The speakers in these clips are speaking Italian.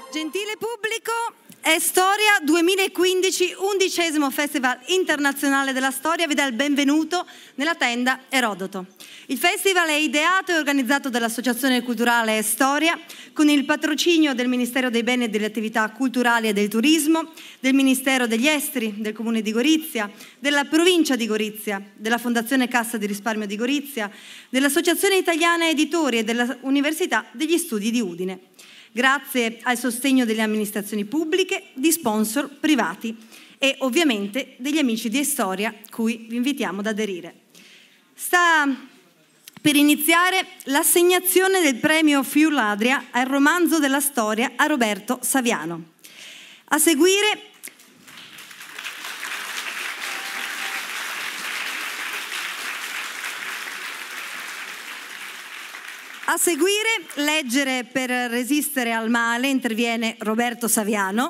Gentile pubblico, è Storia 2015, 11° Festival Internazionale della Storia, vi dà il benvenuto nella tenda Erodoto. Il festival è ideato e organizzato dall'Associazione Culturale Storia con il patrocinio del Ministero dei Beni e delle Attività Culturali e del Turismo, del Ministero degli Esteri, del Comune di Gorizia, della Provincia di Gorizia, della Fondazione Cassa di Risparmio di Gorizia, dell'Associazione Italiana Editori e dell'Università degli Studi di Udine. Grazie al sostegno delle amministrazioni pubbliche, di sponsor privati e ovviamente degli amici di Storia, cui vi invitiamo ad aderire. Sta per iniziare l'assegnazione del premio Friuladria al romanzo della storia a Roberto Saviano. A seguire Leggere per resistere al male, interviene Roberto Saviano.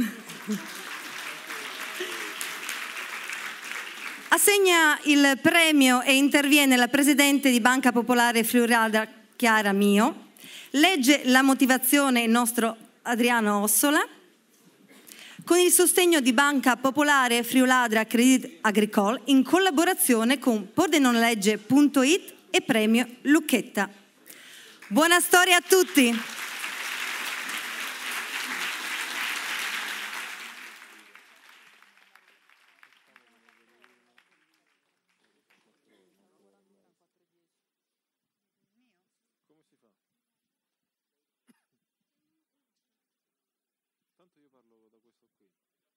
Assegna il premio e interviene la presidente di Banca Popolare Friuladria Chiara Mio. Legge la motivazione il nostro Adriano Ossola. Con il sostegno di Banca Popolare Friuladria Crédit Agricole in collaborazione con pordenonlegge.it e Premio Lucchetta. Buona storia a tutti! Tanto io parlo da questo qui.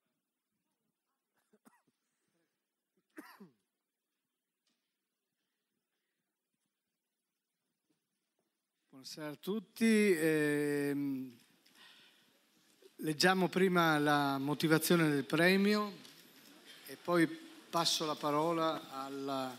Buonasera a tutti. Leggiamo prima la motivazione del premio e poi passo la parola alla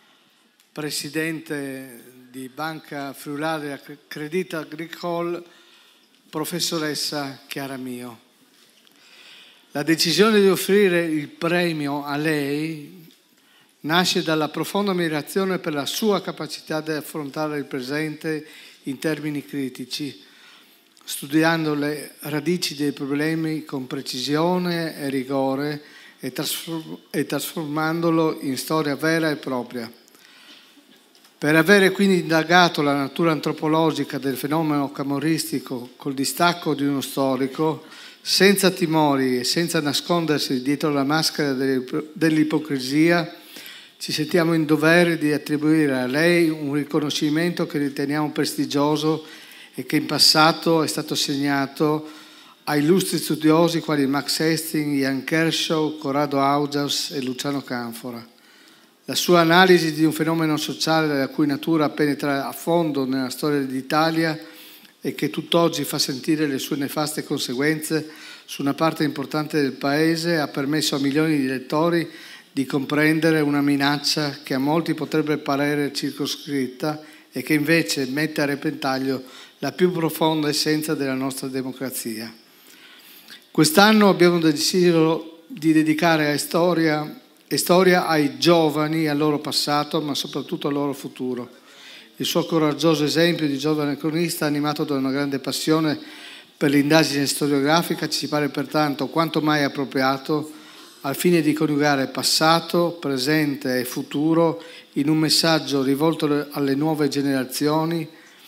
presidente di Banca Friuladria Crédit Agricole, professoressa Chiara Mio. La decisione di offrire il premio a lei nasce dalla profonda ammirazione per la sua capacità di affrontare il presente in termini critici, studiando le radici dei problemi con precisione e rigore e trasformandolo in storia vera e propria. Per avere quindi indagato la natura antropologica del fenomeno camorristico col distacco di uno storico, senza timori e senza nascondersi dietro la maschera dell'ipocrisia, ci sentiamo in dovere di attribuire a lei un riconoscimento che riteniamo prestigioso e che in passato è stato assegnato a illustri studiosi quali Max Hastings, Ian Kershaw, Corrado Augias e Luciano Canfora. La sua analisi di un fenomeno sociale la cui natura penetra a fondo nella storia d'Italia e che tutt'oggi fa sentire le sue nefaste conseguenze su una parte importante del Paese ha permesso a milioni di lettori di comprendere una minaccia che a molti potrebbe parere circoscritta e che invece mette a repentaglio la più profonda essenza della nostra democrazia. Quest'anno abbiamo deciso di dedicare a storia ai giovani, al loro passato, ma soprattutto al loro futuro. Il suo coraggioso esempio di giovane cronista, animato da una grande passione per l'indagine storiografica, ci pare pertanto quanto mai appropriato al fine di coniugare passato, presente e futuro in un messaggio rivolto alle nuove generazioni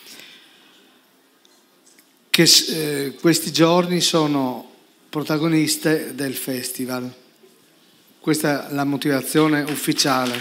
che questi giorni sono protagoniste del festival. Questa è la motivazione ufficiale.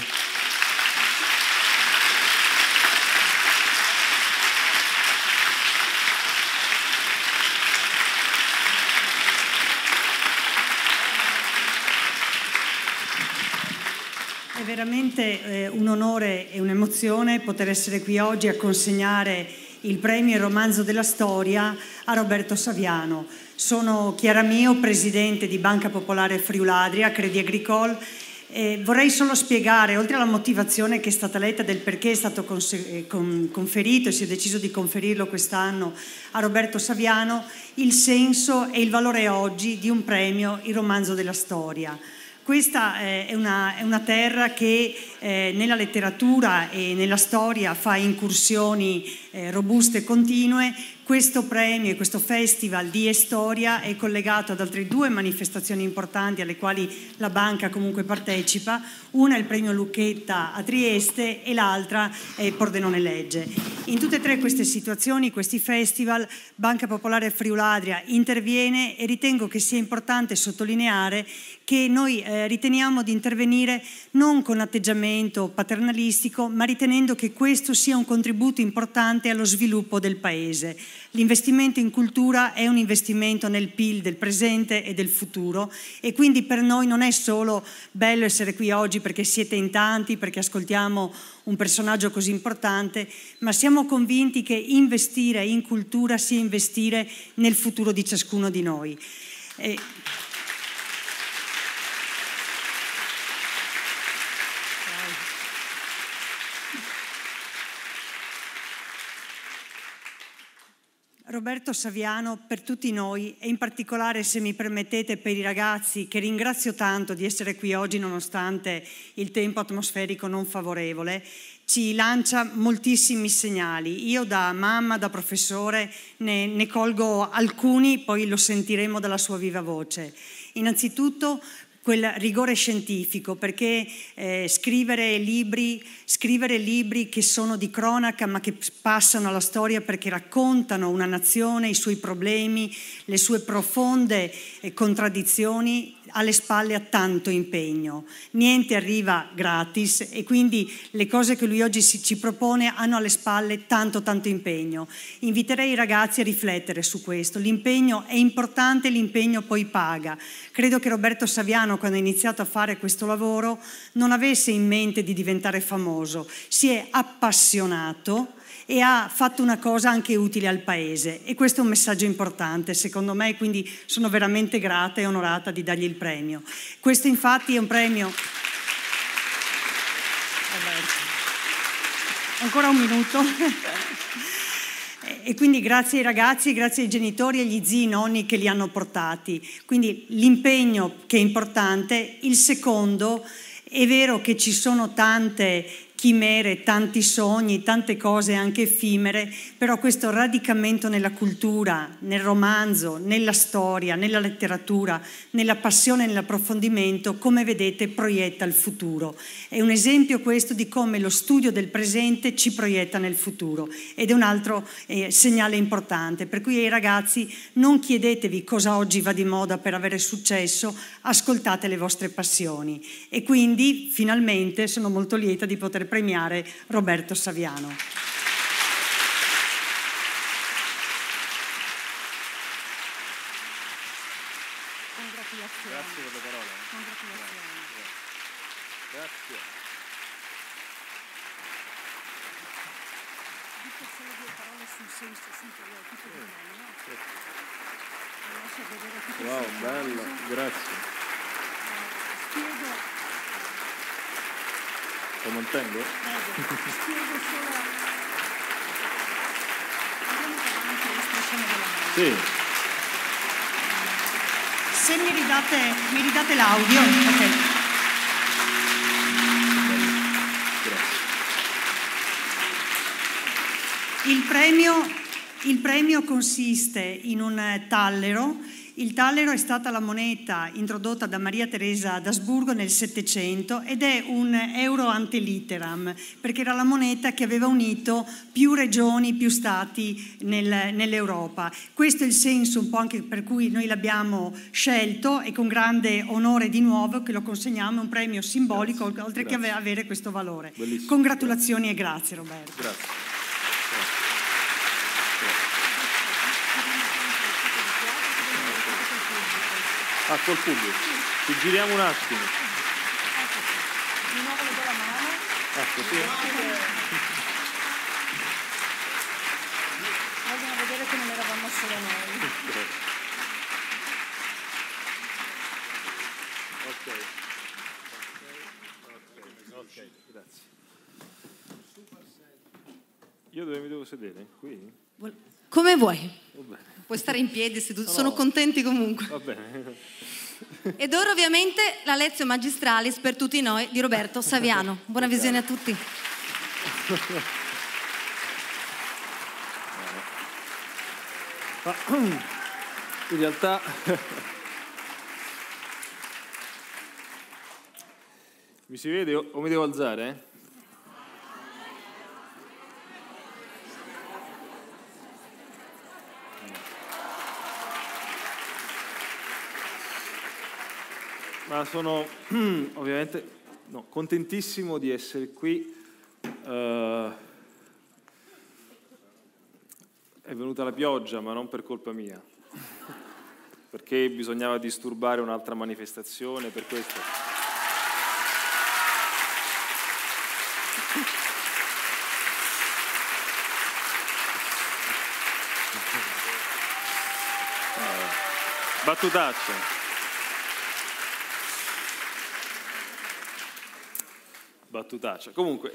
È veramente un onore e un'emozione poter essere qui oggi a consegnare il premio Il romanzo della storia a Roberto Saviano. Sono Chiara Mio, presidente di Banca Popolare Friuladria Crédit Agricole. Vorrei solo spiegare, oltre alla motivazione che è stata letta del perché è stato conferito e si è deciso di conferirlo quest'anno a Roberto Saviano, il senso e il valore oggi di un premio, il romanzo della storia. Questa è una terra che nella letteratura e nella storia fa incursioni robuste e continue. Questo premio e questo festival di Storia è collegato ad altre 2 manifestazioni importanti alle quali la banca comunque partecipa. Una è il premio Lucchetta a Trieste e l'altra è Pordenone Legge. In tutte e 3 queste situazioni, questi festival, Banca Popolare Friuladria interviene, e ritengo che sia importante sottolineare che noi riteniamo di intervenire non con atteggiamento paternalistico, ma ritenendo che questo sia un contributo importante allo sviluppo del Paese. L'investimento in cultura è un investimento nel PIL del presente e del futuro, e quindi per noi non è solo bello essere qui oggi perché siete in tanti, perché ascoltiamo un personaggio così importante, ma siamo convinti che investire in cultura sia investire nel futuro di ciascuno di noi. Roberto Saviano per tutti noi, e in particolare, se mi permettete, per i ragazzi, che ringrazio tanto di essere qui oggi nonostante il tempo atmosferico non favorevole, ci lancia moltissimi segnali. Io da mamma, da professore, ne colgo alcuni, poi lo sentiremo dalla sua viva voce. Innanzitutto quel rigore scientifico, perché scrivere libri che sono di cronaca ma che passano alla storia perché raccontano una nazione, i suoi problemi, le sue profonde contraddizioni, alle spalle ha tanto impegno. Niente arriva gratis, e quindi le cose che lui oggi ci propone hanno alle spalle tanto impegno. Inviterei i ragazzi a riflettere su questo. L'impegno è importante, l'impegno poi paga. Credo che Roberto Saviano, quando ha iniziato a fare questo lavoro, non avesse in mente di diventare famoso. Si è appassionato e ha fatto una cosa anche utile al Paese, e questo è un messaggio importante secondo me, quindi sono veramente grata e onorata di dargli il premio. Questo infatti è un premio... Ancora un minuto. E quindi grazie ai ragazzi, grazie ai genitori e agli zii e nonni che li hanno portati. Quindi l'impegno, che è importante. Il secondo, è vero che ci sono tante chimere, tanti sogni, tante cose anche effimere, però questo radicamento nella cultura, nel romanzo, nella storia, nella letteratura, nella passione e nell'approfondimento, come vedete, proietta il futuro. È un esempio questo di come lo studio del presente ci proietta nel futuro, ed è un altro segnale importante. Per cui ai ragazzi non chiedetevi cosa oggi va di moda per avere successo, ascoltate le vostre passioni. E quindi finalmente sono molto lieta di poter premiare Roberto Saviano. Congratulazioni. Grazie per le parole. Congratulazioni. Grazie. Dico solo 2 parole sul senso, sempre io tutto di me, no? Lascia vedere tutto il Wow, sorriso. bello, grazie. Spiego. Lo mantengo? Spiego solo. Andiamo avanti l'espressione della mano. Sì. Se mi ridate l'audio, ok. Grazie. Il premio consiste in un tallero. Il tallero è stata la moneta introdotta da Maria Teresa d'Asburgo nel Settecento, ed è un euro ante litteram, perché era la moneta che aveva unito più regioni, più stati nell'Europa. Questo è il senso un po' anche per cui noi l'abbiamo scelto, e con grande onore di nuovo che lo consegniamo, un premio simbolico, oltre che avere questo valore. Bellissimo. Congratulazioni e grazie Roberto. Grazie. Ah, col pubblico. Ci giriamo un attimo. Di nuovo le do la mano. Ecco, sì. Vogliono vedere che non eravamo solo noi. Ok, grazie. Io dove mi devo sedere? Qui? Come vuoi. Va bene. Puoi stare in piedi seduto, sono contenti comunque. Va bene. Ed ora ovviamente la lezione magistralis per tutti noi di Roberto Saviano. Buona visione a tutti. Ma, in realtà mi si vede o mi devo alzare? Ma sono ovviamente contentissimo di essere qui. È venuta la pioggia, ma non per colpa mia, perché bisognava disturbare un'altra manifestazione, per questo. Battutaccia. Comunque,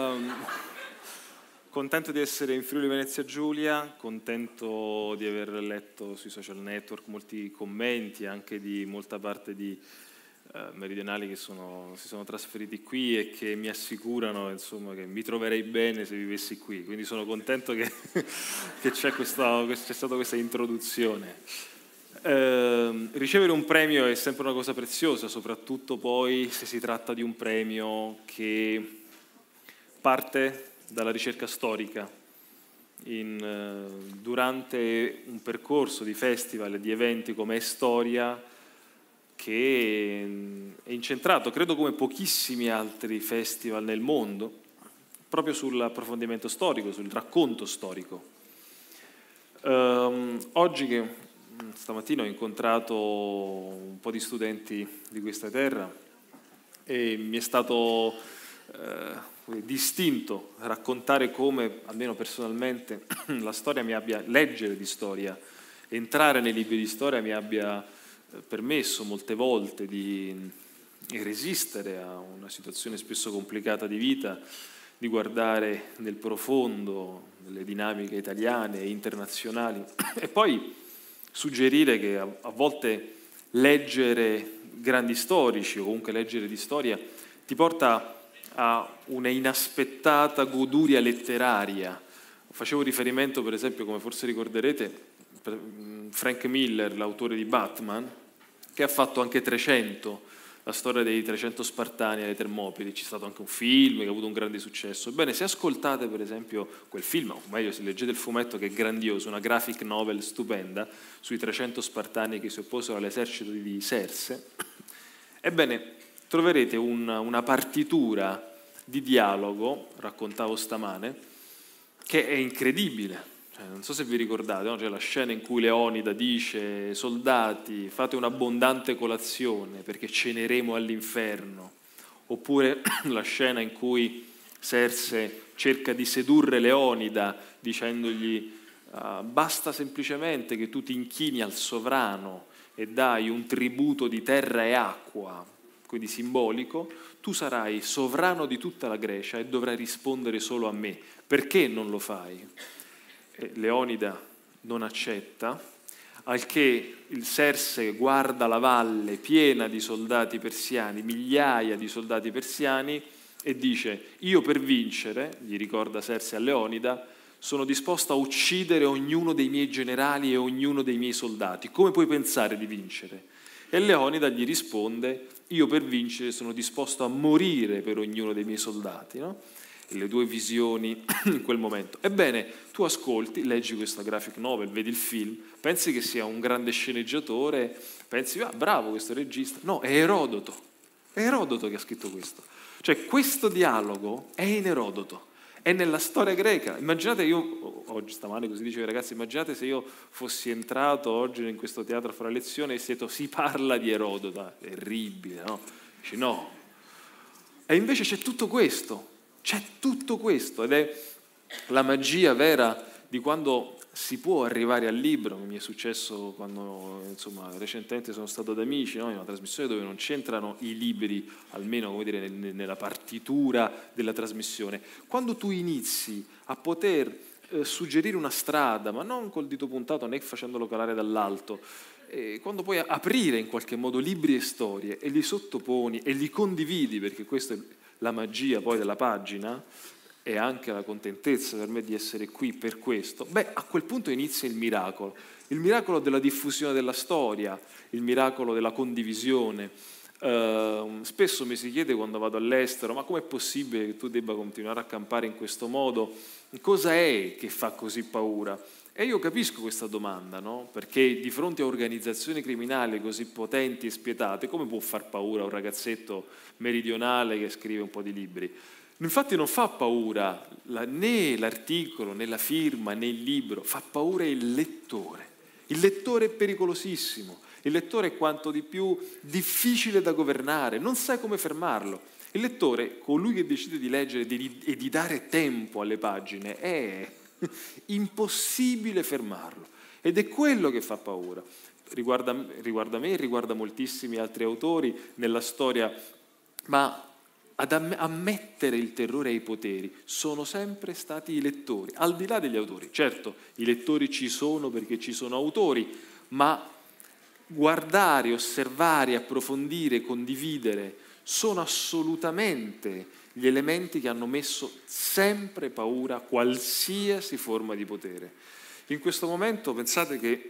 contento di essere in Friuli Venezia Giulia, contento di aver letto sui social network molti commenti anche di molta parte di meridionali che si sono trasferiti qui e che mi assicurano, insomma, che mi troverei bene se vivessi qui. Quindi sono contento che c'è stata questa introduzione. Ricevere un premio è sempre una cosa preziosa, soprattutto poi se si tratta di un premio che parte dalla ricerca storica. Durante un percorso di festival e di eventi come Storia, che è incentrato, credo come pochissimi altri festival nel mondo, proprio sull'approfondimento storico, sul racconto storico. Oggi stamattina ho incontrato un po' di studenti di questa terra e mi è stato distinto raccontare come, almeno personalmente, la storia leggere di storia, entrare nei libri di storia mi abbia permesso molte volte di resistere a una situazione spesso complicata di vita, di guardare nel profondo delle dinamiche italiane e internazionali e poi suggerire che a volte leggere grandi storici o comunque leggere di storia ti porta a una inaspettata goduria letteraria. Facevo riferimento, per esempio, come forse ricorderete, Frank Miller, l'autore di Batman, che ha fatto anche 300, la storia dei 300 Spartani alle Termopili. C'è stato anche un film che ha avuto un grande successo. Ebbene, se ascoltate per esempio quel film, o meglio se leggete il fumetto, che è grandioso, una graphic novel stupenda sui 300 Spartani che si opposero all'esercito di Serse, ebbene troverete una partitura di dialogo, raccontavo stamane, che è incredibile. Non so se vi ricordate, no? C'è la scena in cui Leonida dice: soldati, fate un'abbondante colazione perché ceneremo all'inferno. Oppure la scena in cui Serse cerca di sedurre Leonida dicendogli basta semplicemente che tu ti inchini al sovrano e dai un tributo di terra e acqua, quindi simbolico, tu sarai sovrano di tutta la Grecia e dovrai rispondere solo a me. Perché non lo fai? Leonida non accetta, al che il Serse guarda la valle piena di soldati persiani, migliaia di soldati persiani, e dice: io per vincere, gli ricorda Serse a Leonida, sono disposto a uccidere ognuno dei miei generali e ognuno dei miei soldati. Come puoi pensare di vincere? E Leonida gli risponde: io per vincere sono disposto a morire per ognuno dei miei soldati, no? Le due visioni in quel momento. Ebbene, tu ascolti, leggi questa graphic novel, vedi il film, pensi che sia un grande sceneggiatore, pensi, bravo questo regista. No, è Erodoto che ha scritto questo. Cioè, questo dialogo è in Erodoto, è nella storia greca. Immaginate, io, oggi stamane così dicevo ai ragazzi, immaginate se io fossi entrato oggi in questo teatro a fare lezione e si parla di Erodoto, terribile, no? Dici no. E invece c'è tutto questo ed è la magia vera di quando si può arrivare al libro. Mi è successo quando, insomma, recentemente sono stato ad Amici, no? In una trasmissione dove non c'entrano i libri, almeno come dire, nella partitura della trasmissione. Quando tu inizi a poter suggerire una strada, ma non col dito puntato né facendolo calare dall'alto, quando puoi aprire in qualche modo libri e storie e li sottoponi e li condividi, perché questa è la magia poi della pagina, e anche la contentezza per me di essere qui per questo, a quel punto inizia il miracolo della diffusione della storia, il miracolo della condivisione. Spesso mi si chiede quando vado all'estero: ma com'è possibile che tu debba continuare a campare in questo modo? Cosa è che fa così paura? E io capisco questa domanda, no? Perché di fronte a organizzazioni criminali così potenti e spietate, come può far paura un ragazzetto meridionale che scrive un po' di libri? Infatti non fa paura né l'articolo, né la firma, né il libro, fa paura il lettore. Il lettore è pericolosissimo, il lettore è quanto di più difficile da governare, non sai come fermarlo. Il lettore, colui che decide di leggere e di dare tempo alle pagine, è impossibile fermarlo, ed è quello che fa paura. Riguarda me e riguarda moltissimi altri autori nella storia, ma ad ammettere il terrore ai poteri sono sempre stati i lettori, al di là degli autori. Certo, i lettori ci sono perché ci sono autori, ma guardare, osservare, approfondire, condividere sono assolutamente gli elementi che hanno messo sempre paura a qualsiasi forma di potere. In questo momento pensate che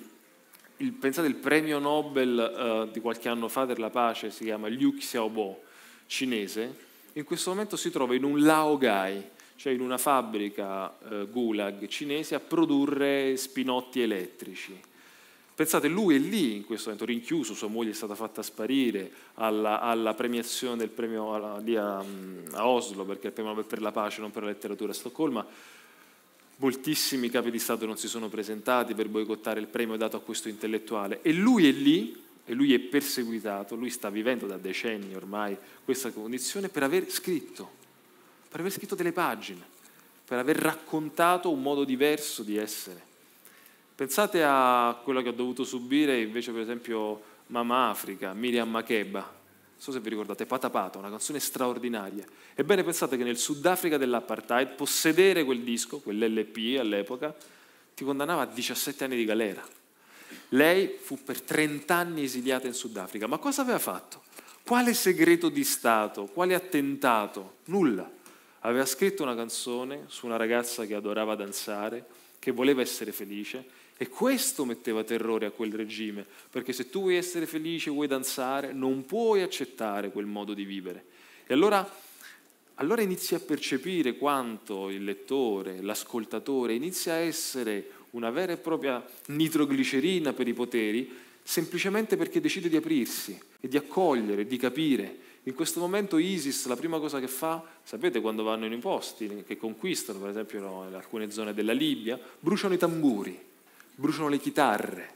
il premio Nobel di qualche anno fa per la pace si chiama Liu Xiaobo, cinese, in questo momento si trova in un laogai, cioè in una fabbrica gulag cinese, a produrre spinotti elettrici. Pensate, lui è lì in questo momento rinchiuso, sua moglie è stata fatta sparire alla premiazione del premio lì a Oslo, perché è il premio Nobel per la pace, non per la letteratura, a Stoccolma. Moltissimi capi di Stato non si sono presentati per boicottare il premio dato a questo intellettuale, e lui è lì, e lui è perseguitato, lui sta vivendo da decenni ormai questa condizione per aver scritto delle pagine, per aver raccontato un modo diverso di essere. Pensate a quello che ha dovuto subire invece, per esempio, Mama Africa, Miriam Makeba. Non so se vi ricordate, Pata Pata, una canzone straordinaria. Ebbene, pensate che nel Sudafrica dell'apartheid possedere quel disco, quell'LP all'epoca, ti condannava a 17 anni di galera. Lei fu per 30 anni esiliata in Sudafrica. Ma cosa aveva fatto? Quale segreto di Stato? Quale attentato? Nulla. Aveva scritto una canzone su una ragazza che adorava danzare, che voleva essere felice, e questo metteva terrore a quel regime, perché se tu vuoi essere felice, vuoi danzare, non puoi accettare quel modo di vivere. E allora inizi a percepire quanto il lettore, l'ascoltatore, inizia a essere una vera e propria nitroglicerina per i poteri, semplicemente perché decide di aprirsi e di accogliere, di capire. In questo momento ISIS la prima cosa che fa, sapete, quando vanno in i posti che conquistano, per esempio in alcune zone della Libia, bruciano i tamburi, bruciano le chitarre,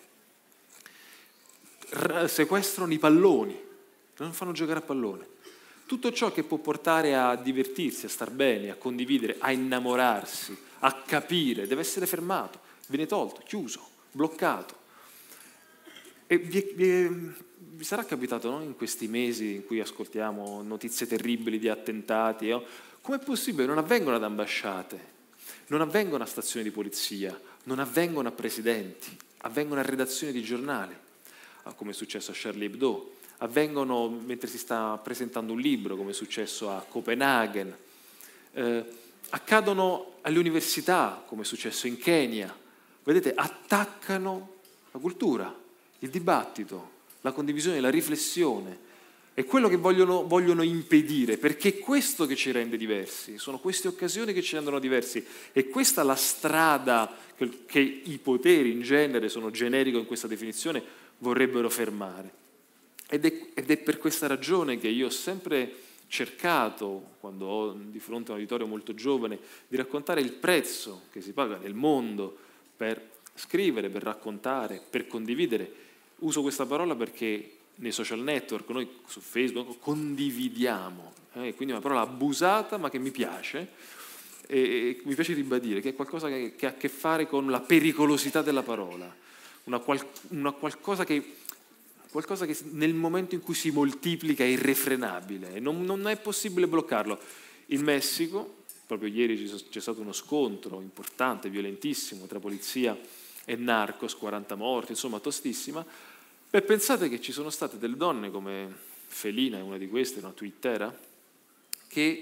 sequestrano i palloni, non fanno giocare a pallone. Tutto ciò che può portare a divertirsi, a star bene, a condividere, a innamorarsi, a capire, deve essere fermato, viene tolto, chiuso, bloccato. E vi sarà capitato, no? In questi mesi in cui ascoltiamo notizie terribili di attentati, com'è possibile? Non avvengono ad ambasciate, non avvengono a stazioni di polizia, non avvengono a presidenti, avvengono a redazioni di giornali, come è successo a Charlie Hebdo, avvengono mentre si sta presentando un libro, come è successo a Copenaghen, accadono alle università, come è successo in Kenya. Vedete, attaccano la cultura, il dibattito, la condivisione, la riflessione. È quello che vogliono impedire, perché è questo che ci rende diversi, sono queste occasioni che ci rendono diversi, e questa è la strada che i poteri in genere, sono generico in questa definizione, vorrebbero fermare. Ed è per questa ragione che io ho sempre cercato, quando ho di fronte a un uditorio molto giovane, di raccontare il prezzo che si paga nel mondo per scrivere, per raccontare, per condividere. Uso questa parola perché nei social network, noi su Facebook, condividiamo, quindi è una parola abusata ma che mi piace, e mi piace ribadire che è qualcosa che ha a che fare con la pericolosità della parola, qualcosa che nel momento in cui si moltiplica è irrefrenabile, e non è possibile bloccarlo. In Messico, proprio ieri c'è stato uno scontro importante, violentissimo, tra polizia e narcos, 40 morti, insomma tostissima. Beh, pensate che ci sono state delle donne come Felina, è una di queste, una twittera, che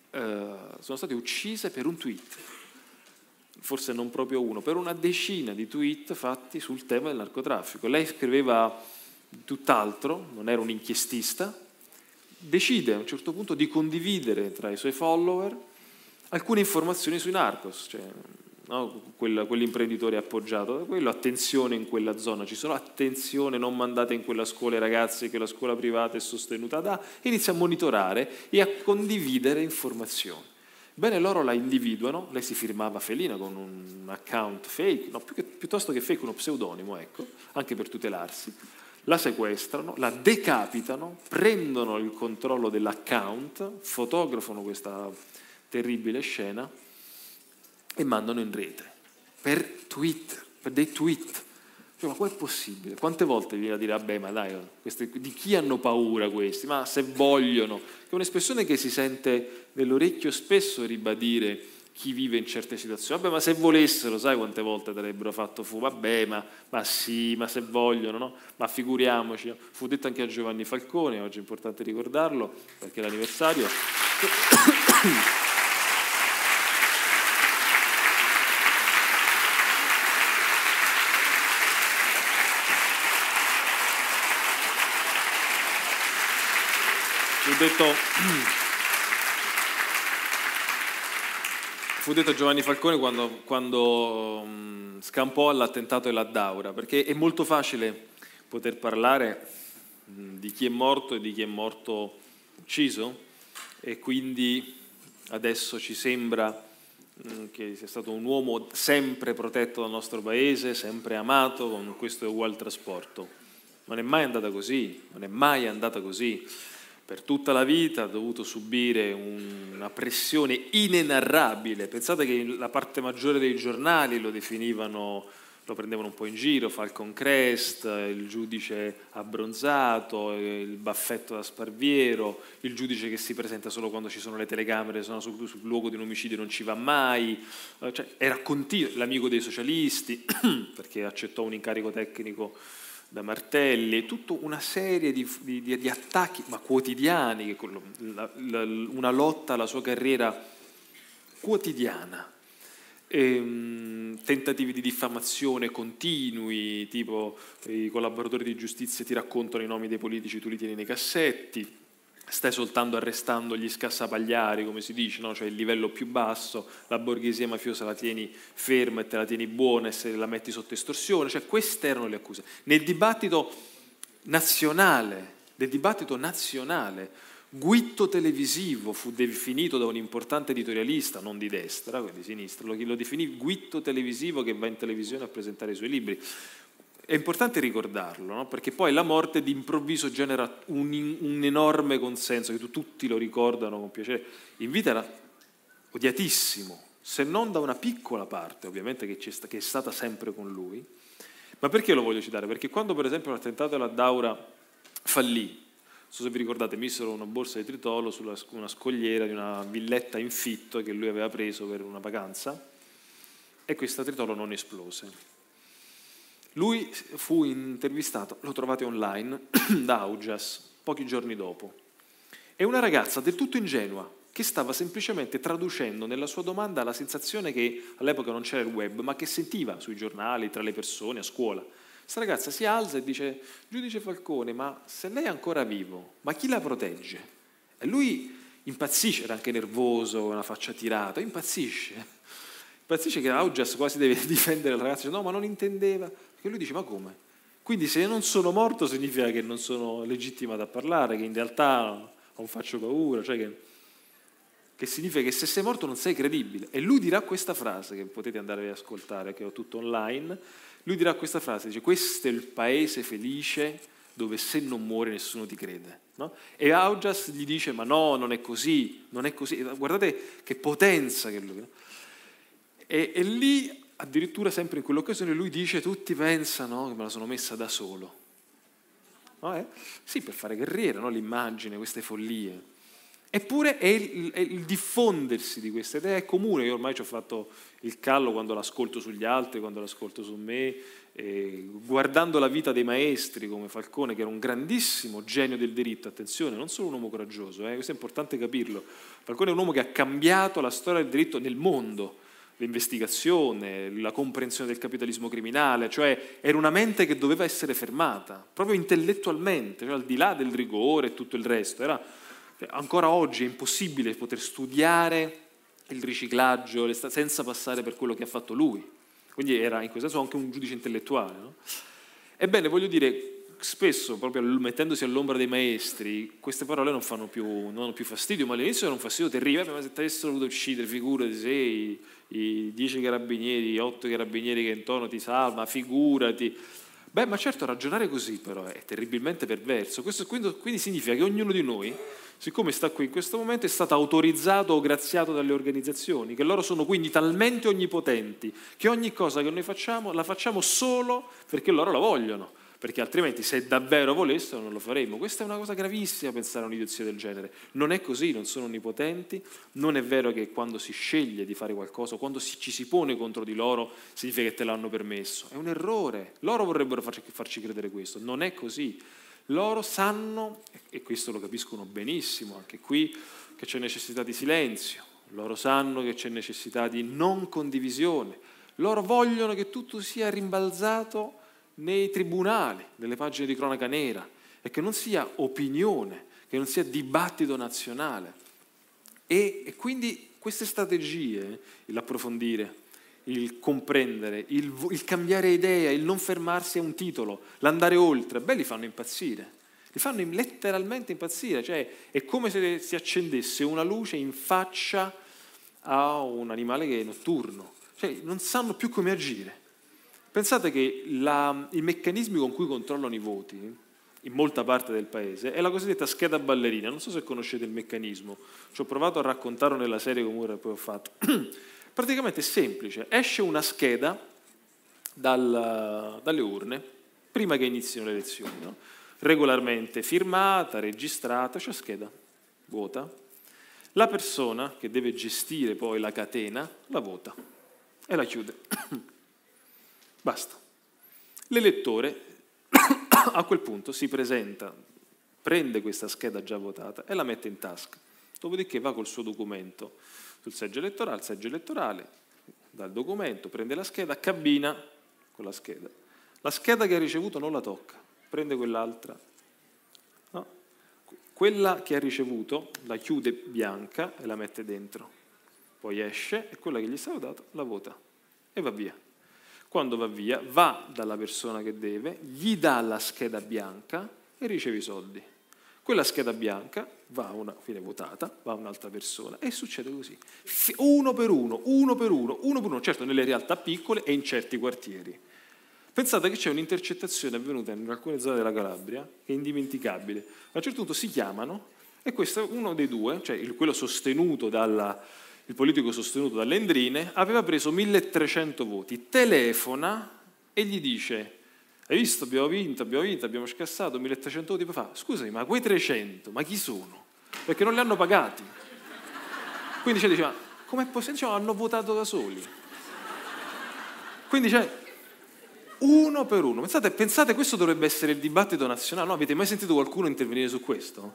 sono state uccise per un tweet, forse non proprio uno, per una decina di tweet fatti sul tema del narcotraffico. Lei scriveva tutt'altro, non era un inchiestista, decide a un certo punto di condividere tra i suoi follower alcune informazioni sui narcos, cioè, no, quell'imprenditore appoggiato da quello, attenzione in quella zona ci sono, attenzione non mandate in quella scuola i ragazzi che la scuola privata è sostenuta da, inizia a monitorare e a condividere informazioni. Bene, loro la individuano, lei si firmava Felina con un account fake, no, piuttosto che fake uno pseudonimo, ecco, anche per tutelarsi, la sequestrano, la decapitano, prendono il controllo dell'account, fotografano questa terribile scena e mandano in rete per tweet, per dei tweet. Cioè, ma com'è possibile? Quante volte viene a dire vabbè, ma dai, di chi hanno paura questi? Ma se vogliono, che è un'espressione che si sente nell'orecchio spesso ribadire chi vive in certe situazioni. Vabbè, ma se volessero, sai quante volte avrebbero fatto fu? Vabbè, ma sì, ma se vogliono, no? Ma figuriamoci. Fu detto anche a Giovanni Falcone, oggi è importante ricordarlo perché è l'anniversario. Fu detto a Giovanni Falcone quando scampò all'attentato dell'Addaura, perché è molto facile poter parlare di chi è morto e di chi è morto ucciso, e quindi adesso ci sembra che sia stato un uomo sempre protetto dal nostro paese, sempre amato, con questo ugual trasporto. Non è mai andata così, non è mai andata così. Per tutta la vita ha dovuto subire una pressione inenarrabile. Pensate che la parte maggiore dei giornali lo definivano, lo prendevano un po' in giro, Falcon Crest, il giudice abbronzato, il baffetto da Sparviero, il giudice che si presenta solo quando ci sono le telecamere, se no sul luogo di un omicidio non ci va mai. Cioè, era continuo, l'amico dei socialisti, perché accettò un incarico tecnico da Martelli, tutta una serie di attacchi, ma quotidiani, una lotta alla sua carriera quotidiana, tentativi di diffamazione continui, tipo i collaboratori di giustizia ti raccontano i nomi dei politici, tu li tieni nei cassetti, stai soltanto arrestando gli scassapagliari, come si dice, no? Cioè il livello più basso, la borghesia mafiosa la tieni ferma e te la tieni buona e se la metti sotto estorsione, cioè queste erano le accuse. Nel dibattito nazionale, Guitto televisivo fu definito da un importante editorialista, non di destra, di sinistra, lo definì Guitto televisivo che va in televisione a presentare i suoi libri. È importante ricordarlo, no? Perché poi la morte d'improvviso genera un enorme consenso, che tutti lo ricordano con piacere. In vita era odiatissimo, se non da una piccola parte, ovviamente, che è stata sempre con lui. Ma perché lo voglio citare? Perché quando, per esempio, l'attentato dell'Addaura fallì, non so se vi ricordate, misero una borsa di tritolo su una scogliera di una villetta in fitto che lui aveva preso per una vacanza, e questa tritolo non esplose. Lui fu intervistato, lo trovate online, da Augias, pochi giorni dopo. È una ragazza del tutto ingenua che stava semplicemente traducendo nella sua domanda la sensazione che all'epoca non c'era il web, ma che sentiva sui giornali, tra le persone, a scuola. Questa ragazza si alza e dice: giudice Falcone, ma se lei è ancora vivo, ma chi la protegge? E lui impazzisce, era anche nervoso, una faccia tirata, impazzisce che Augias quasi deve difendere il ragazzo, dice, no, ma non intendeva, perché lui dice, ma come? Quindi se non sono morto significa che non sono legittimato a parlare, che in realtà non faccio paura, cioè che significa che se sei morto non sei credibile. E lui dirà questa frase, che potete andare ad ascoltare, che ho tutto online, lui dirà questa frase, dice, questo è il paese felice dove se non muore nessuno ti crede. No? E Augias gli dice, ma no, non è così, non è così. Guardate che potenza che lui... No? E lì, addirittura sempre in quell'occasione, lui dice, tutti pensano che me la sono messa da solo. No, Sì, per fare carriera, no? L'immagine, queste follie. Eppure è il diffondersi di questa idea è comune. Io ormai ci ho fatto il callo quando l'ascolto sugli altri, quando l'ascolto su me, guardando la vita dei maestri come Falcone, che era un grandissimo genio del diritto, attenzione, non solo un uomo coraggioso, questo è importante capirlo. Falcone è un uomo che ha cambiato la storia del diritto nel mondo, l'investigazione, la comprensione del capitalismo criminale, cioè era una mente che doveva essere fermata, proprio intellettualmente, cioè al di là del rigore e tutto il resto. Ancora oggi è impossibile poter studiare il riciclaggio senza passare per quello che ha fatto lui. Quindi era in questo senso anche un giudice intellettuale, no? Ebbene, voglio dire, spesso, proprio mettendosi all'ombra dei maestri, queste parole non hanno più fastidio, ma all'inizio era un fastidio terribile. Ma se ti avessero voluto uccidere, figurati se i 10 carabinieri, 8 carabinieri che intorno ti salva, figurati. Beh, ma certo, ragionare così però è terribilmente perverso. Questo quindi significa che ognuno di noi, siccome sta qui in questo momento, è stato autorizzato o graziato dalle organizzazioni, che loro sono quindi talmente onnipotenti che ogni cosa che noi facciamo la facciamo solo perché loro la vogliono, perché altrimenti se davvero volessero non lo faremmo. Questa è una cosa gravissima, pensare a un'idiozia del genere. Non è così, non sono onnipotenti, non è vero che quando si sceglie di fare qualcosa, quando ci si pone contro di loro, significa che te l'hanno permesso. È un errore, loro vorrebbero farci credere questo, non è così. Loro sanno, e questo lo capiscono benissimo anche qui, che c'è necessità di silenzio, loro sanno che c'è necessità di non condivisione, loro vogliono che tutto sia rimbalzato nei tribunali, nelle pagine di cronaca nera, e che non sia opinione, che non sia dibattito nazionale. E quindi queste strategie, l'approfondire, il comprendere, il cambiare idea, il non fermarsi a un titolo, l'andare oltre, li fanno impazzire. Li fanno letteralmente impazzire, cioè è come se si accendesse una luce in faccia a un animale che è notturno, cioè non sanno più come agire. Pensate che i meccanismi con cui controllano i voti in molta parte del paese è la cosiddetta scheda ballerina. Non so se conoscete il meccanismo, ci ho provato a raccontarlo nella serie come poi ho fatto. Praticamente è semplice, esce una scheda dalle urne prima che inizino le elezioni, no? Regolarmente firmata, registrata, c'è scheda, vota. La persona che deve gestire poi la catena la vota e la chiude. Basta. L'elettore a quel punto si presenta, prende questa scheda già votata e la mette in tasca. Dopodiché va col suo documento sul seggio elettorale, dal documento, prende la scheda, cammina con la scheda. La scheda che ha ricevuto non la tocca, prende quell'altra. No? Quella che ha ricevuto la chiude bianca e la mette dentro. Poi esce e quella che gli è stata data la vota e va via. Quando va via, va dalla persona che deve, gli dà la scheda bianca e riceve i soldi. Quella scheda bianca viene votata, va a un'altra persona e succede così. Uno per uno, certo nelle realtà piccole e in certi quartieri. Pensate che c'è un'intercettazione avvenuta in alcune zone della Calabria, che è indimenticabile. A un certo punto si chiamano e questo uno dei due, cioè quello sostenuto il politico sostenuto dalle Endrine, aveva preso 1300 voti, telefona e gli dice: hai visto, abbiamo vinto, abbiamo scassato 1300 voti. Poi fa: scusami, ma quei 300, ma chi sono? Perché non li hanno pagati. Quindi dice: ma com'è possibile? Hanno votato da soli. Quindi uno per uno. Pensate, questo dovrebbe essere il dibattito nazionale. No, avete mai sentito qualcuno intervenire su questo?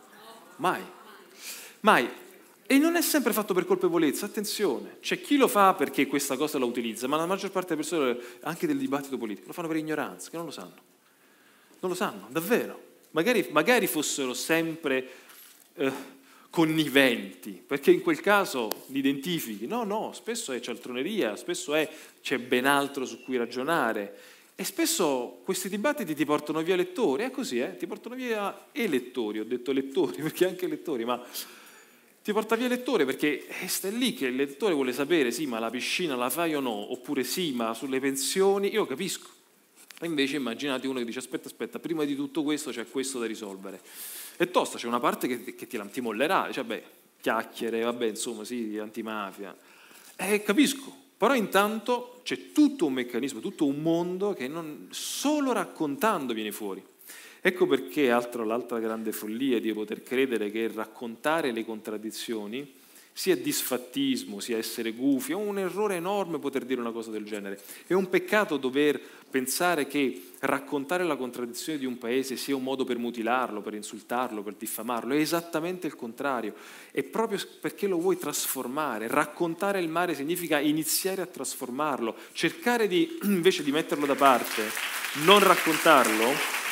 Mai. E non è sempre fatto per colpevolezza, attenzione. C'è chi lo fa perché questa cosa la utilizza, ma la maggior parte delle persone, anche del dibattito politico, lo fanno per ignoranza, che non lo sanno. Non lo sanno, davvero. Magari fossero sempre conniventi, perché in quel caso li identifichi. No, spesso è cialtroneria, spesso c'è ben altro su cui ragionare. E spesso questi dibattiti ti portano via lettori, è così, ti portano via elettori, ho detto lettori, perché anche lettori, ma ti porta via lettore perché stai lì che il lettore vuole sapere: sì, ma la piscina la fai o no? Oppure sì, ma sulle pensioni, io capisco. E invece immaginate uno che dice: aspetta, prima di tutto questo c'è questo da risolvere. È tosta, c'è una parte che ti mollerà, chiacchiere, insomma, sì, antimafia. Capisco, però intanto c'è tutto un meccanismo, tutto un mondo che non solo raccontando viene fuori. Ecco perché l'altra grande follia di poter credere che raccontare le contraddizioni sia disfattismo, sia essere gufi, è un errore enorme poter dire una cosa del genere. È un peccato dover pensare che raccontare la contraddizione di un paese sia un modo per mutilarlo, per insultarlo, per diffamarlo. È esattamente il contrario. È proprio perché lo vuoi trasformare. Raccontare il mare significa iniziare a trasformarlo, cercare di, invece di metterlo da parte, non raccontarlo.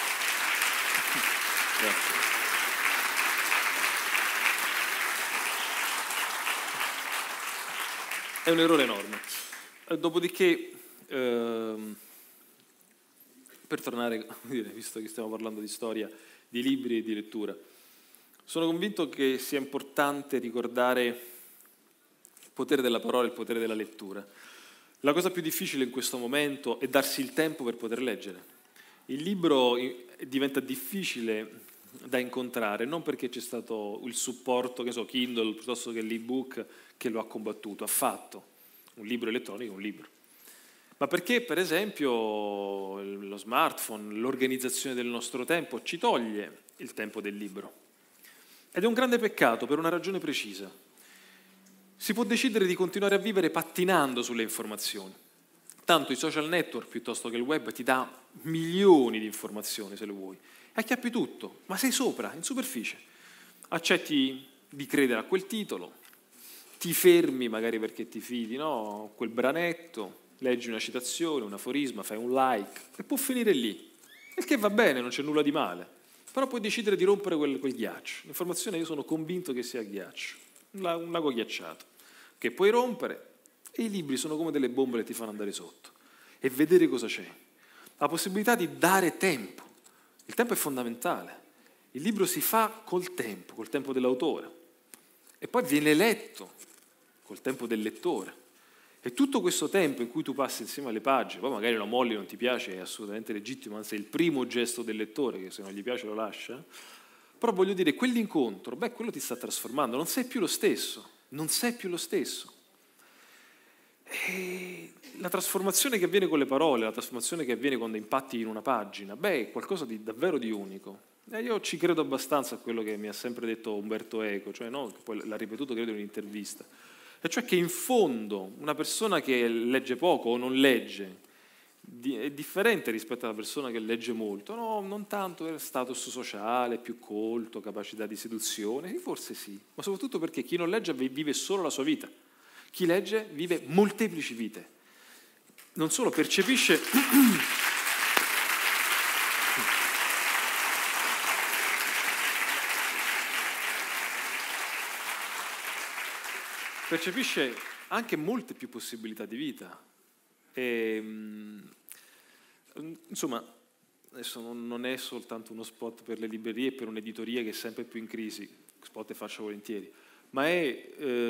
Grazie. È un errore enorme. Dopodiché, per tornare, visto che stiamo parlando di storia, di libri e di lettura, sono convinto che sia importante ricordare il potere della parola e il potere della lettura. La cosa più difficile in questo momento è darsi il tempo per poter leggere. Il libro diventa difficile da incontrare, non perché c'è stato il supporto, che so, Kindle piuttosto che l'ebook che lo ha combattuto, affatto. Un libro elettronico è un libro. Ma perché, per esempio, lo smartphone, l'organizzazione del nostro tempo ci toglie il tempo del libro. Ed è un grande peccato per una ragione precisa. Si può decidere di continuare a vivere pattinando sulle informazioni. Tanto i social network, piuttosto che il web, ti dà milioni di informazioni, se lo vuoi. Acchiappi tutto, ma sei sopra, in superficie. Accetti di credere a quel titolo, ti fermi magari perché ti fidi, no? Quel branetto, leggi una citazione, un aforisma, fai un like e può finire lì. Il che va bene, non c'è nulla di male. Però puoi decidere di rompere quel ghiaccio. L'informazione, io sono convinto che sia ghiaccio, un lago ghiacciato, che puoi rompere, e i libri sono come delle bombole che ti fanno andare sotto e vedere cosa c'è. La possibilità di dare tempo. Il tempo è fondamentale. Il libro si fa col tempo dell'autore, e poi viene letto col tempo del lettore. E tutto questo tempo in cui tu passi insieme alle pagine, poi magari lo molli, non ti piace, è assolutamente legittimo, anzi è il primo gesto del lettore, che se non gli piace lo lascia, però voglio dire, quell'incontro, quello ti sta trasformando, non sei più lo stesso, E la trasformazione che avviene con le parole, la trasformazione che avviene quando impatti in una pagina, è qualcosa di davvero di unico. Io ci credo abbastanza a quello che mi ha sempre detto Umberto Eco, cioè no, che poi l'ha ripetuto credo in un'intervista, e cioè che in fondo una persona che legge poco o non legge è differente rispetto alla persona che legge molto, no, non tanto per status sociale, più colto, capacità di seduzione, forse sì, ma soprattutto perché chi non legge vive solo la sua vita, chi legge vive molteplici vite, non solo percepisce anche molte più possibilità di vita. Insomma, adesso non è soltanto uno spot per le librerie e per un'editoria che è sempre più in crisi, spot e faccio volentieri, ma è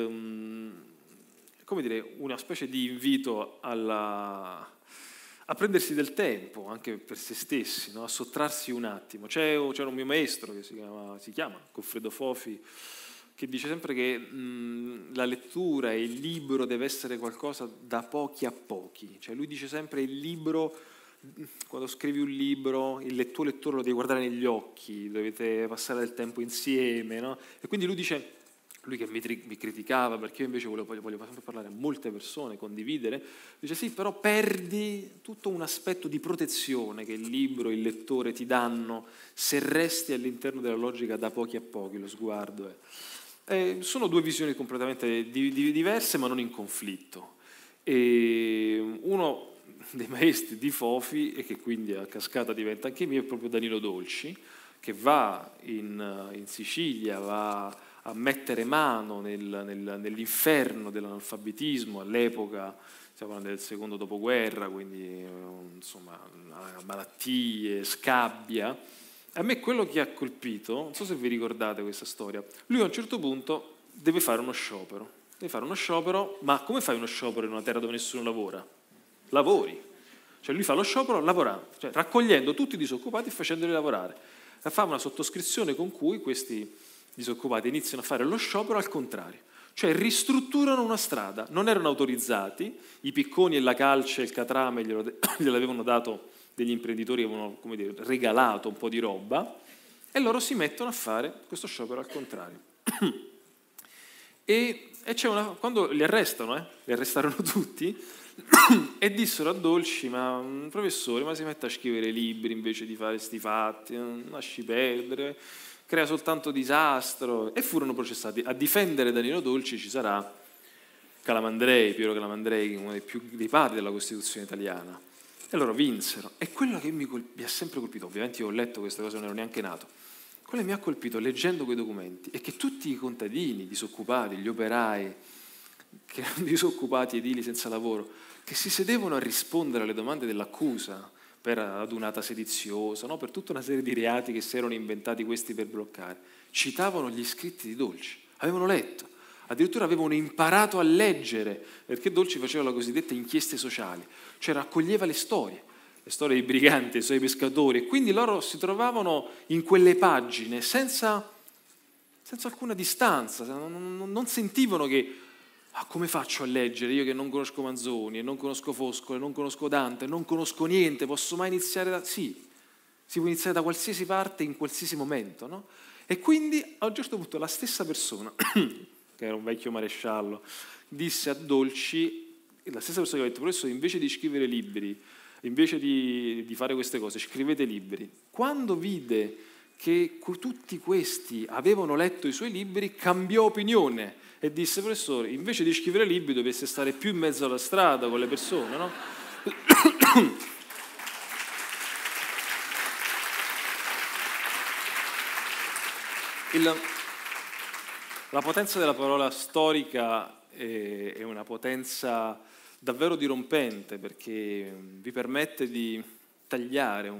come dire, una specie di invito a prendersi del tempo anche per se stessi, no? A sottrarsi un attimo. C'era un mio maestro che si chiama Goffredo Fofi, che dice sempre che la lettura e il libro deve essere qualcosa da pochi a pochi. Cioè lui dice sempre il libro, quando scrivi un libro, il tuo lettore lo devi guardare negli occhi, dovete passare del tempo insieme, no? E quindi lui dice, lui che mi criticava perché io invece volevo sempre parlare a molte persone, condividere, dice sì, però perdi tutto un aspetto di protezione che il libro e il lettore ti danno se resti all'interno della logica da pochi a pochi, lo sguardo è. Sono due visioni completamente diverse ma non in conflitto. E uno dei maestri di Fofi, e che quindi a cascata diventa anche mio, è proprio Danilo Dolci, che va in Sicilia, va a mettere mano nell'inferno dell'analfabetismo all'epoca, stiamo parlando del secondo dopoguerra, quindi insomma malattie, scabbia. A me quello che ha colpito, non so se vi ricordate questa storia, lui a un certo punto deve fare uno sciopero, ma come fai uno sciopero in una terra dove nessuno lavora? Lavori. Cioè lui fa lo sciopero lavorando, cioè raccogliendo tutti i disoccupati e facendoli lavorare. Fa una sottoscrizione con cui questi disoccupati iniziano a fare lo sciopero al contrario, cioè ristrutturano una strada, non erano autorizzati, i picconi e la calce e il catrame gliel'avevano dato degli imprenditori che avevano, come dire, regalato un po' di roba, e loro si mettono a fare questo sciopero al contrario. E quando li arrestano, li arrestarono tutti, e dissero a Dolci: ma professore, ma si mette a scrivere libri invece di fare sti fatti, non lasci perdere, crea soltanto disastro. E furono processati. A difendere Danilo Dolci ci sarà Calamandrei, Piero Calamandrei, uno dei padri della Costituzione italiana, e loro vinsero. E quello che mi ha sempre colpito, ovviamente io ho letto queste cose, non ero neanche nato, quello che mi ha colpito leggendo quei documenti è che tutti i contadini, i disoccupati, gli operai, che erano disoccupati, edili senza lavoro, che si sedevano a rispondere alle domande dell'accusa per adunata sediziosa, no? Per tutta una serie di reati che si erano inventati questi per bloccare, citavano gli scritti di Dolci, avevano letto, addirittura avevano imparato a leggere, perché Dolci faceva le cosiddette inchieste sociali, cioè raccoglieva le storie dei briganti, le storie dei pescatori, e quindi loro si trovavano in quelle pagine senza alcuna distanza, non sentivano che come faccio a leggere io che non conosco Manzoni, e non conosco Foscolo, e non conosco Dante, non conosco niente, posso mai iniziare da... Sì, si può iniziare da qualsiasi parte, in qualsiasi momento, no? E quindi a un certo punto la stessa persona, che era un vecchio maresciallo, disse a Dolci, la stessa persona che ha detto: professore, invece di scrivere libri, invece di fare queste cose, scrivete libri. Quando vide che tutti questi avevano letto i suoi libri, cambiò opinione e disse: professore, invece di scrivere libri dovesse stare più in mezzo alla strada con le persone, no? La potenza della parola storica è una potenza davvero dirompente, perché vi permette di tagliare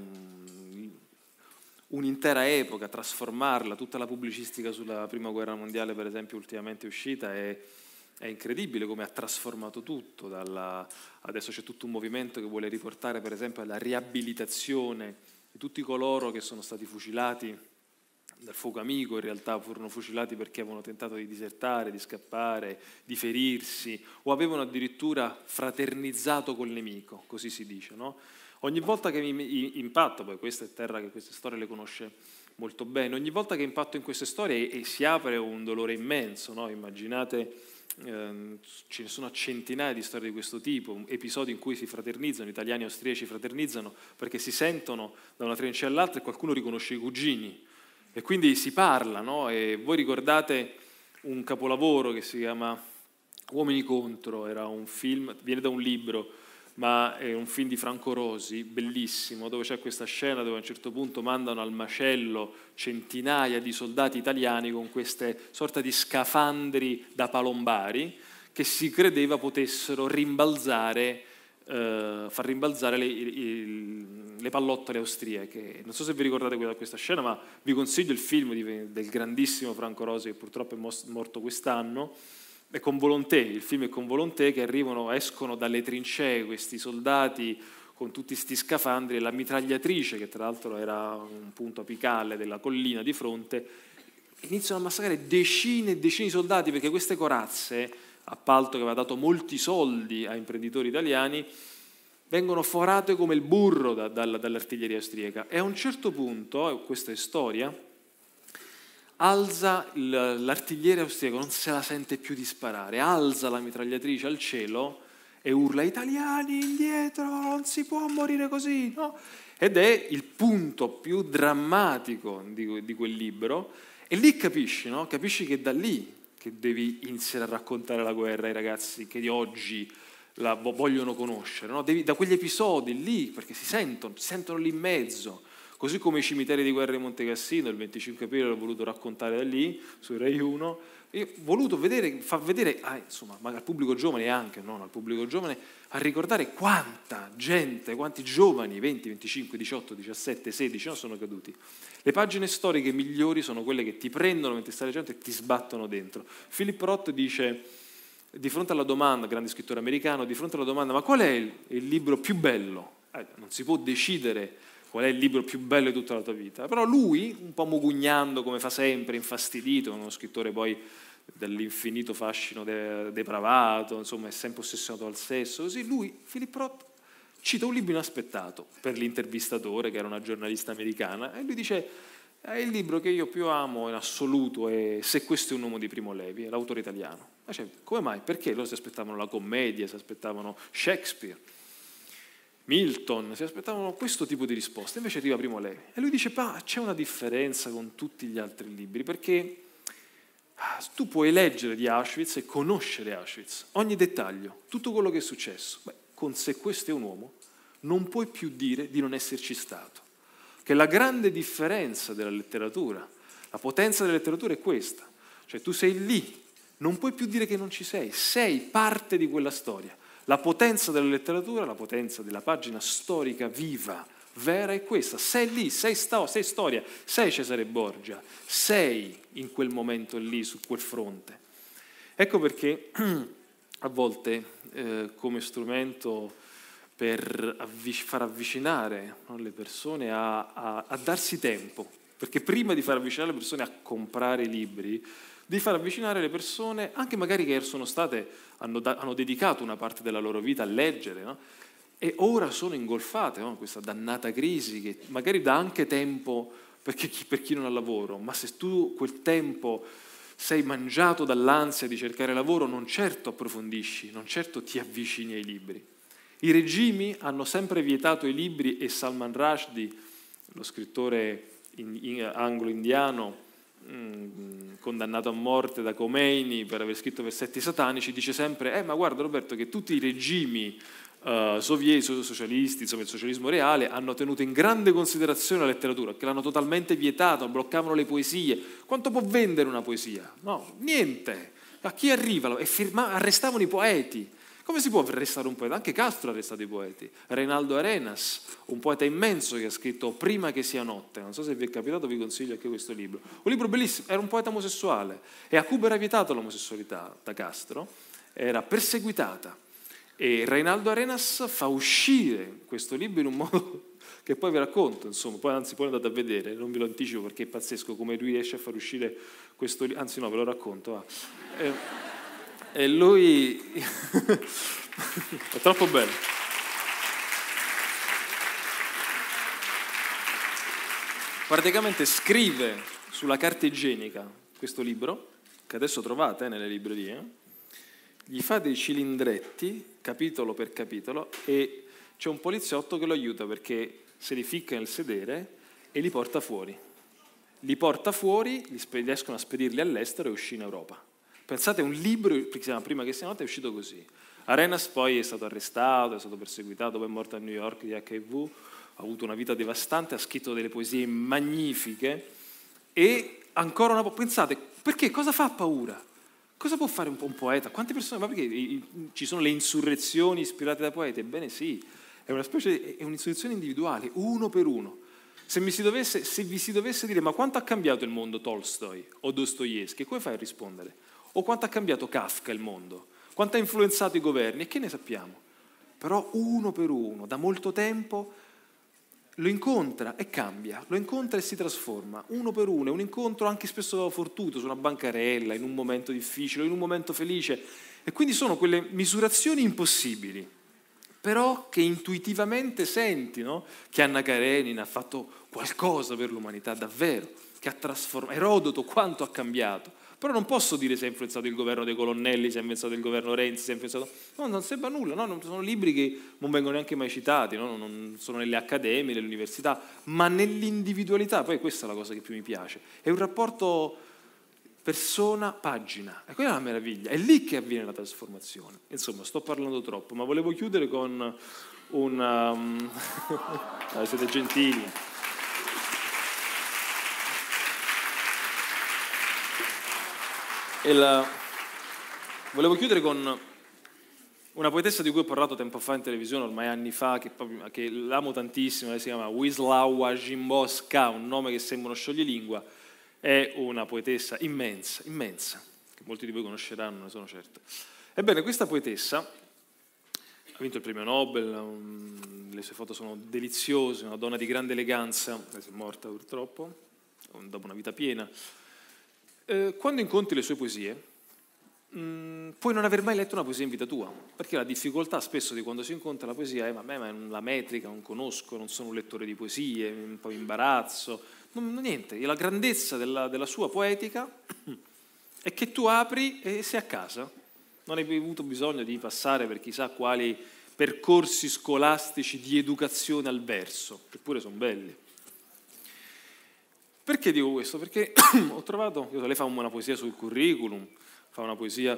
un'intera epoca, trasformarla. Tutta la pubblicistica sulla Prima Guerra Mondiale, per esempio, ultimamente uscita, è incredibile come ha trasformato tutto. Adesso c'è tutto un movimento che vuole riportare, per esempio, alla riabilitazione di tutti coloro che sono stati fucilati dal fuoco amico. In realtà furono fucilati perché avevano tentato di disertare, di scappare, di ferirsi, o avevano addirittura fraternizzato col nemico, così si dice, no? Ogni volta che mi impatto, poi questa è terra che queste storie le conosce molto bene, ogni volta che impatto in queste storie e si apre un dolore immenso, no? Immaginate, ce ne sono centinaia di storie di questo tipo, episodi in cui si fraternizzano, italiani e austriaci fraternizzano perché si sentono da una trincea all'altra e qualcuno riconosce i cugini. E quindi si parla, no? E voi ricordate un capolavoro che si chiama Uomini contro, era un film, viene da un libro, ma è un film di Franco Rosi, bellissimo, dove c'è questa scena dove a un certo punto mandano al macello centinaia di soldati italiani con queste sorta di scafandri da palombari che si credeva potessero rimbalzare, far rimbalzare le pallottole austriache. Non so se vi ricordate questa scena, ma vi consiglio il film del grandissimo Franco Rosi, che purtroppo è morto quest'anno. È con Volonté, il film è con Volonté, che escono dalle trincee questi soldati con tutti sti scafandri e la mitragliatrice, che tra l'altro era un punto apicale della collina di fronte, iniziano a massacrare decine e decine di soldati, perché queste corazze, appalto che aveva dato molti soldi a imprenditori italiani, vengono forate come il burro dall'artiglieria austriaca. E a un certo punto, questa è storia, alza l'artigliere austriaco, non se la sente più di sparare, alza la mitragliatrice al cielo e urla: italiani indietro, non si può morire così, no? Ed è il punto più drammatico di quel libro, e lì capisci, no? Capisci che è da lì che devi iniziare a raccontare la guerra ai ragazzi che di oggi la vogliono conoscere, no? Da quegli episodi lì, perché si sentono lì in mezzo. Così come i cimiteri di guerra di Monte Cassino, il 25 aprile l'ho voluto raccontare da lì, su Rai 1, e ho voluto far vedere, insomma, ma al pubblico giovane, e anche non al pubblico giovane, a ricordare quanta gente, quanti giovani, 20, 25, 18, 17, 16, no, sono caduti. Le pagine storiche migliori sono quelle che ti prendono mentre stai leggendo e ti sbattono dentro. Philip Roth dice, di fronte alla domanda, grande scrittore americano, di fronte alla domanda: ma qual è il libro più bello? Non si può decidere qual è il libro più bello di tutta la tua vita, però lui, un po' mugugnando come fa sempre, infastidito, uno scrittore poi dall'infinito fascino depravato, insomma è sempre ossessionato al sesso, così lui, Philip Roth, cita un libro inaspettato per l'intervistatore, che era una giornalista americana, e lui dice: è il libro che io più amo in assoluto è Se questo è un uomo di Primo Levi, l'autore italiano. Ma cioè, come mai? Perché loro si aspettavano la commedia, si aspettavano Shakespeare, Milton, si aspettavano questo tipo di risposte, invece arriva Primo Levi. E lui dice: c'è una differenza con tutti gli altri libri, perché tu puoi leggere di Auschwitz e conoscere Auschwitz, ogni dettaglio, tutto quello che è successo. Con Se questo è un uomo non puoi più dire di non esserci stato. Che la grande differenza della letteratura, la potenza della letteratura è questa. Cioè tu sei lì, non puoi più dire che non ci sei parte di quella storia. La potenza della letteratura, la potenza della pagina storica viva, vera è questa. Sei lì, sei storia, sei Cesare Borgia, sei in quel momento lì, su quel fronte. Ecco perché a volte come strumento per far avvicinare le persone a darsi tempo, perché prima di far avvicinare le persone a comprare libri, di far avvicinare le persone, anche magari che sono state, hanno dedicato una parte della loro vita a leggere, no? E ora sono ingolfate, no? Questa dannata crisi che magari dà anche tempo per chi non ha lavoro, ma se tu quel tempo sei mangiato dall'ansia di cercare lavoro, non certo approfondisci, non certo ti avvicini ai libri. I regimi hanno sempre vietato i libri e Salman Rushdie, lo scrittore anglo-indiano, condannato a morte da Khomeini per aver scritto versetti satanici, dice sempre: ma guarda Roberto, che tutti i regimi socialisti, insomma il socialismo reale, hanno tenuto in grande considerazione la letteratura, che l'hanno totalmente vietato, bloccavano le poesie. Quanto può vendere una poesia? No, niente. A chi arriva? Arrestavano i poeti. Come si può arrestare un poeta? Anche Castro ha arrestato i poeti. Reinaldo Arenas, un poeta immenso che ha scritto Prima che sia notte, non so se vi è capitato, vi consiglio anche questo libro. Un libro bellissimo, era un poeta omosessuale e a Cuba era vietata l'omosessualità da Castro, era perseguitata. E Reinaldo Arenas fa uscire questo libro in un modo che poi vi racconto, insomma, poi andate a vedere, non ve lo anticipo perché è pazzesco come lui riesce a far uscire questo libro, anzi no, ve lo racconto. E lui è troppo bello. Praticamente scrive sulla carta igienica questo libro, che adesso trovate nelle librerie, gli fa dei cilindretti, capitolo per capitolo, e c'è un poliziotto che lo aiuta perché se li ficca nel sedere e li porta fuori. Li porta fuori, riescono a spedirli all'estero e uscì in Europa. Pensate, un libro che si chiama Prima che sia notte è uscito così. Arenas poi è stato arrestato, è stato perseguitato, poi è morto a New York di HIV, ha avuto una vita devastante, ha scritto delle poesie magnifiche e ancora una volta, pensate, perché cosa fa paura? Cosa può fare un poeta? Quante persone? Ma perché ci sono le insurrezioni ispirate da poeti? Ebbene sì, è un'insurrezione individuale, uno per uno. Se vi si dovesse dire ma quanto ha cambiato il mondo Tolstoi o Dostoevskij, come fai a rispondere? O quanto ha cambiato Kafka il mondo? Quanto ha influenzato i governi? E che ne sappiamo? Però uno per uno, da molto tempo, lo incontra e cambia, lo incontra e si trasforma, uno per uno, è un incontro anche spesso fortuito, su una bancarella, in un momento difficile, in un momento felice, e quindi sono quelle misurazioni impossibili, però che intuitivamente senti, no? Che Anna Karenina ha fatto qualcosa per l'umanità, davvero, che ha trasformato, Erodoto quanto ha cambiato. Però non posso dire se ha influenzato il governo dei colonnelli, se ha influenzato il governo Renzi, se ha influenzato... No, non sembra nulla, no? Non sono libri che non vengono neanche mai citati, no? Non sono nelle accademie, nelle università, ma nell'individualità, poi questa è la cosa che più mi piace, è un rapporto persona-pagina, e quella è la meraviglia, è lì che avviene la trasformazione. Insomma, sto parlando troppo, ma volevo chiudere con un... siete gentili. Volevo chiudere con una poetessa di cui ho parlato tempo fa in televisione, ormai anni fa, che l'amo tantissimo, lei si chiama Wisława Szymborska, un nome che sembra uno scioglilingua, è una poetessa immensa, immensa, che molti di voi conosceranno, ne sono certo. Ebbene, questa poetessa ha vinto il premio Nobel, le sue foto sono deliziose, una donna di grande eleganza, lei si è morta purtroppo, dopo una vita piena. Quando incontri le sue poesie, puoi non aver mai letto una poesia in vita tua, perché la difficoltà spesso di quando si incontra la poesia è vabbè, ma la metrica non conosco, non sono un lettore di poesie, un po' imbarazzo, niente, la grandezza della sua poetica è che tu apri e sei a casa, non hai avuto bisogno di passare per chissà quali percorsi scolastici di educazione al verso, che pure sono belli. Perché dico questo? Perché ho trovato, lei fa una poesia sul curriculum, fa una poesia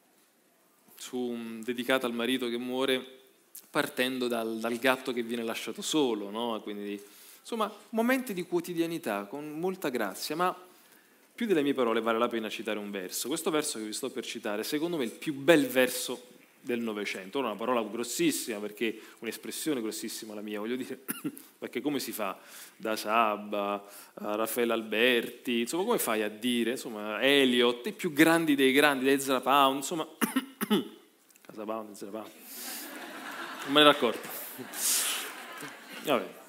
dedicata al marito che muore partendo dal gatto che viene lasciato solo, no? Quindi, insomma, momenti di quotidianità con molta grazia, ma più delle mie parole vale la pena citare un verso. Questo verso che vi sto per citare, secondo me, è il più bel verso del Novecento. Ora, una parola grossissima, perché un'espressione grossissima la mia, voglio dire, perché come si fa da Sabba a Raffaele Alberti, insomma, come fai a dire, insomma, Eliot, i più grandi dei grandi, da Ezra Pound, insomma, Casa Pound, Ezra Pound, non me ne ero accorto. Vabbè,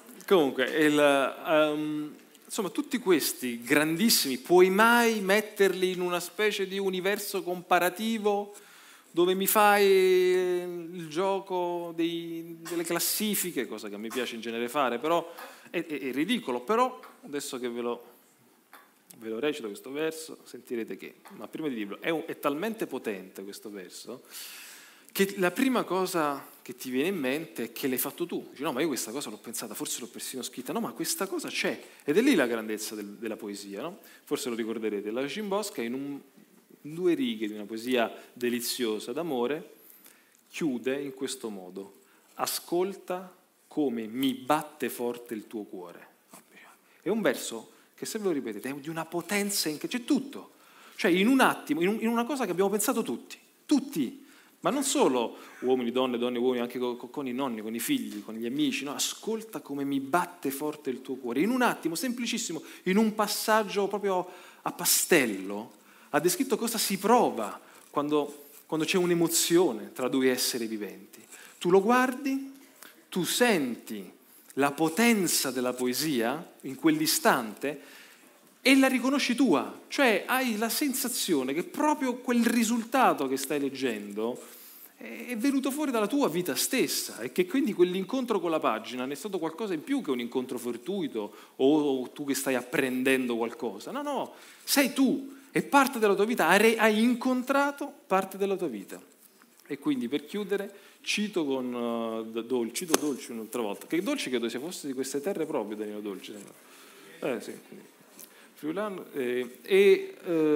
comunque, insomma, tutti questi grandissimi, puoi mai metterli in una specie di universo comparativo dove mi fai il gioco delle classifiche, cosa che a me piace in genere fare, però è ridicolo, però adesso che ve lo recito questo verso, sentirete che, ma prima di dirlo, è talmente potente questo verso, che la prima cosa che ti viene in mente è che l'hai fatto tu. Dici, no, ma io questa cosa l'ho pensata, forse l'ho persino scritta, no, ma questa cosa c'è, ed è lì la grandezza della poesia, no? Forse lo ricorderete, la Scimbosca in 2 righe di una poesia deliziosa d'amore chiude in questo modo: ascolta come mi batte forte il tuo cuore. È un verso che, se ve lo ripetete, è di una potenza c'è tutto, cioè in un attimo, in una cosa che abbiamo pensato tutti, ma non solo uomini, donne, uomini, anche con i nonni, con i figli, con gli amici, no? Ascolta come mi batte forte il tuo cuore. In un attimo, semplicissimo, in un passaggio proprio a pastello, ha descritto cosa si prova quando c'è un'emozione tra 2 esseri viventi. Tu lo guardi, tu senti la potenza della poesia in quell'istante e la riconosci tua, cioè hai la sensazione che proprio quel risultato che stai leggendo è venuto fuori dalla tua vita stessa e che quindi quell'incontro con la pagina ne è stato qualcosa in più che un incontro fortuito o tu che stai apprendendo qualcosa. No, sei tu. È parte della tua vita, hai incontrato parte della tua vita. E quindi, per chiudere, cito Dolci un'altra volta, che Dolci credo sia fosse di queste terre proprio, Danilo Dolci. Sì. Friulano, c'è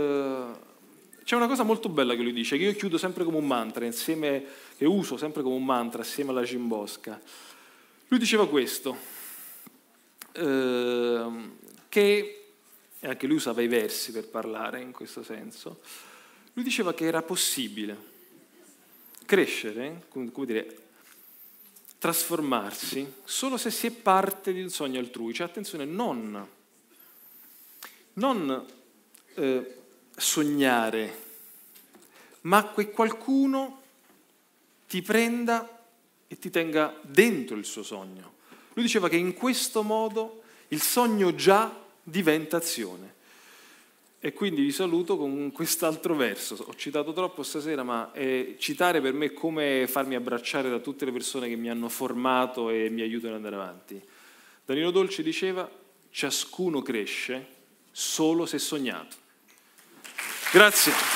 una cosa molto bella che lui dice, che io chiudo sempre come un mantra, che uso sempre come un mantra assieme alla Scimbosca. Lui diceva questo, che... e anche lui usava i versi per parlare in questo senso, lui diceva che era possibile crescere, come dire, trasformarsi, solo se si è parte di un sogno altrui. Cioè, attenzione, non sognare, ma che qualcuno ti prenda e ti tenga dentro il suo sogno. Lui diceva che in questo modo il sogno già diventa azione. E quindi vi saluto con quest'altro verso. Ho citato troppo stasera, ma citare per me è come farmi abbracciare da tutte le persone che mi hanno formato e mi aiutano ad andare avanti. Danilo Dolci diceva: ciascuno cresce solo se sognato. Grazie.